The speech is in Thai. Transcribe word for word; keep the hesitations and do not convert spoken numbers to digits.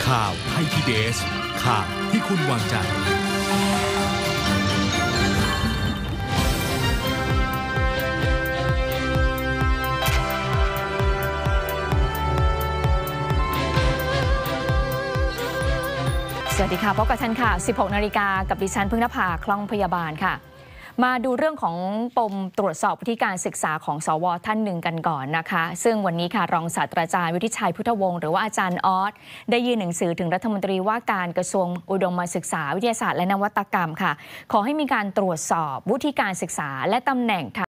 ข่าวไทย พี บี เอส ข่าวที่คุณวางใจสวัสดีค่ะพบกับทันข่าว สิบหกนาฬิกา กับดิฉันพึ่งนภาคล่องพยาบาลค่ะมาดูเรื่องของปมตรวจสอบวิธีการศึกษาของสวท่านหนึ่งกันก่อนนะคะซึ่งวันนี้ค่ะรองศาสตราจารย์วุฒิชัยพุทธวงศ์หรือว่าอาจารย์ออสได้ยื่นหนังสือถึงรัฐมนตรีว่าการกระทรวงอุดมศึกษาวิทยาศาสตร์และนวัตกรรมค่ะขอให้มีการตรวจสอบวิธีการศึกษาและตำแหน่ง